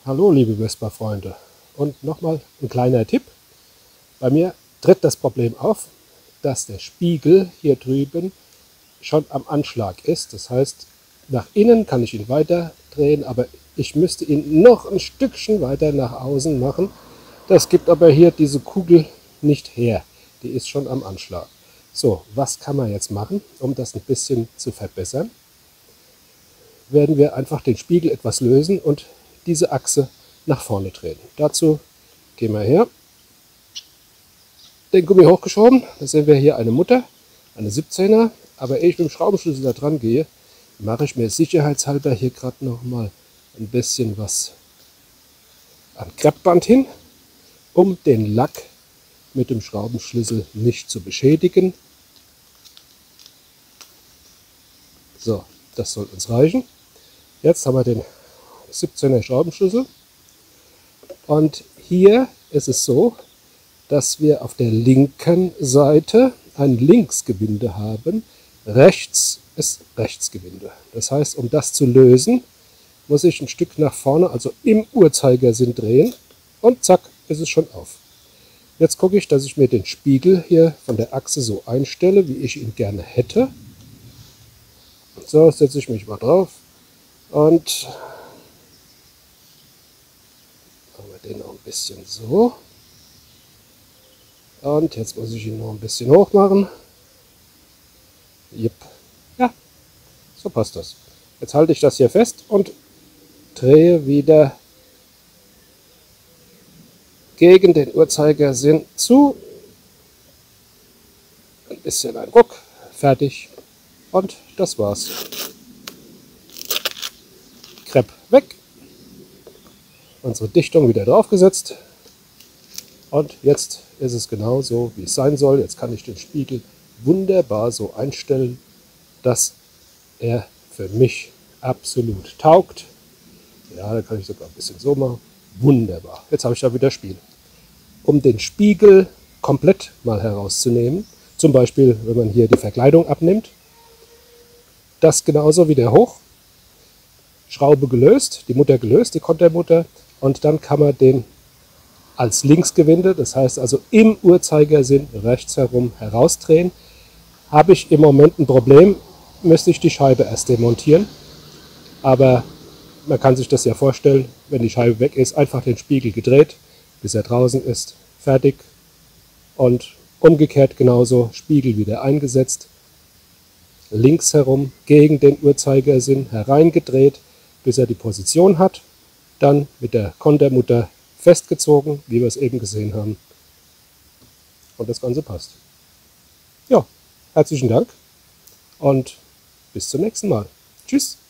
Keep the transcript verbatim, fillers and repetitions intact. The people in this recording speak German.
Hallo liebe Vespa-Freunde, und nochmal ein kleiner Tipp. Bei mir tritt das Problem auf, dass der Spiegel hier drüben schon am Anschlag ist. Das heißt, nach innen kann ich ihn weiter drehen, aber ich müsste ihn noch ein Stückchen weiter nach außen machen. Das gibt aber hier diese Kugel nicht her. Die ist schon am Anschlag. So, was kann man jetzt machen, um das ein bisschen zu verbessern? Werden wir einfach den Spiegel etwas lösen und diese Achse nach vorne drehen. Dazu gehen wir her, den Gummi hochgeschoben, da sehen wir hier eine Mutter, eine siebzehner, aber ehe ich mit dem Schraubenschlüssel da dran gehe, mache ich mir sicherheitshalber hier gerade noch mal ein bisschen was an Kreppband hin, um den Lack mit dem Schraubenschlüssel nicht zu beschädigen. So, das soll uns reichen. Jetzt haben wir den siebzehner Schraubenschlüssel und hier ist es so, dass wir auf der linken Seite ein Linksgewinde haben, rechts ist Rechtsgewinde. Das heißt, um das zu lösen, muss ich ein Stück nach vorne, also im Uhrzeigersinn drehen und zack, ist es schon auf. Jetzt gucke ich, dass ich mir den Spiegel hier von der Achse so einstelle, wie ich ihn gerne hätte. So, setze ich mich mal drauf und machen wir den noch ein bisschen so. Und jetzt muss ich ihn noch ein bisschen hoch machen. Jupp. Ja, so passt das. Jetzt halte ich das hier fest und drehe wieder gegen den Uhrzeigersinn zu. Ein bisschen ein Ruck, fertig. Und das war's. Krepp weg. Unsere Dichtung wieder draufgesetzt. Und jetzt ist es genau so, wie es sein soll. Jetzt kann ich den Spiegel wunderbar so einstellen, dass er für mich absolut taugt. Ja, da kann ich sogar ein bisschen so machen. Wunderbar. Jetzt habe ich da wieder Spiel. Um den Spiegel komplett mal herauszunehmen, zum Beispiel, wenn man hier die Verkleidung abnimmt, das genauso wieder hoch, Schraube gelöst, die Mutter gelöst, die Kontermutter, und dann kann man den als Linksgewinde, das heißt also im Uhrzeigersinn rechts herum herausdrehen. Habe ich im Moment ein Problem, müsste ich die Scheibe erst demontieren, aber man kann sich das ja vorstellen, wenn die Scheibe weg ist, einfach den Spiegel gedreht, bis er draußen ist, fertig, und umgekehrt genauso, Spiegel wieder eingesetzt, links herum gegen den Uhrzeigersinn hereingedreht, bis er die Position hat, dann mit der Kontermutter festgezogen, wie wir es eben gesehen haben, und das Ganze passt. Ja, herzlichen Dank und bis zum nächsten Mal. Tschüss!